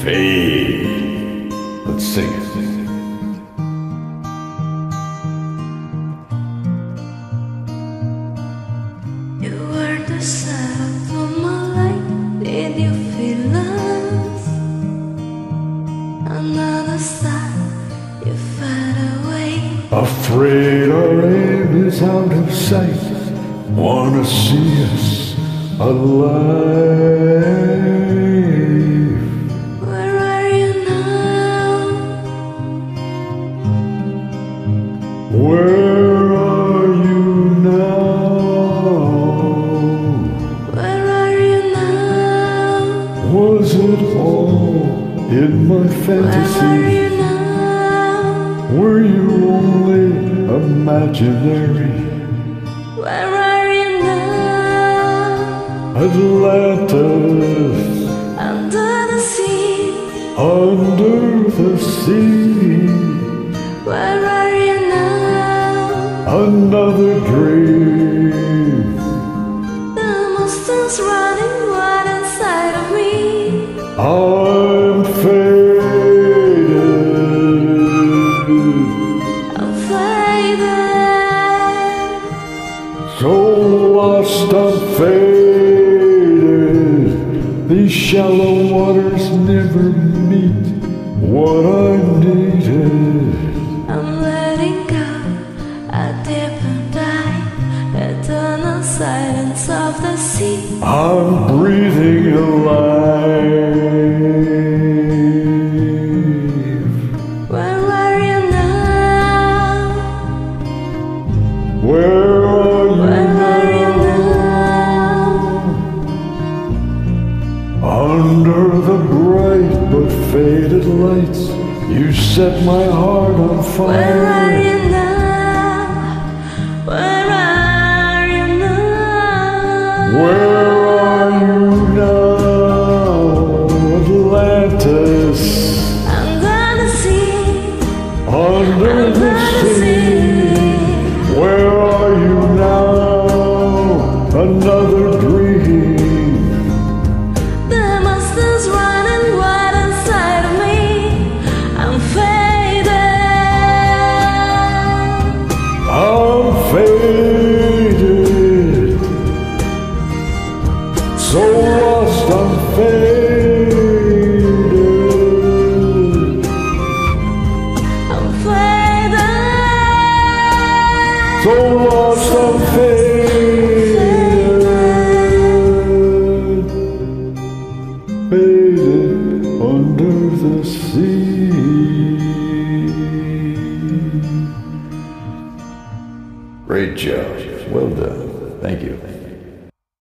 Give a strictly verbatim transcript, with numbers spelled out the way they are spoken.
Fade. Let's sing it. You were the sun of my life. Did you feel lost? Another star, you fade away. Afraid our aim is out of sight. Wanna see us alive. Where are you now? Where are you now? Where are you now? Was it all in my Where are fantasy? you now? Were you only imaginary? Where are you now? Atlantis, Under the sea. under the sea. Where are you now? Another dream. The monster's running wild inside of me. I'm faded, I'm faded. so lost I'm faded. These shallow waters never meet what I needed. I'm letting go, I dip and dive, eternal silence of the sea. I'm breathing alive. Where are you now? Where are you Where are you now? now? Under the bright but faded lights, you set my heart on fire. Where are you now? Where are you now? Where are you now? Atlantis, Under the sea. under the Under the sea. sea. Where are you now? Another dream. The monster's running wild inside of me. I'm faded. I'm faded, so lost I'm faded. I'm faded. So lost I'm faded, faded under the sea. Great job. Well done. Thank you.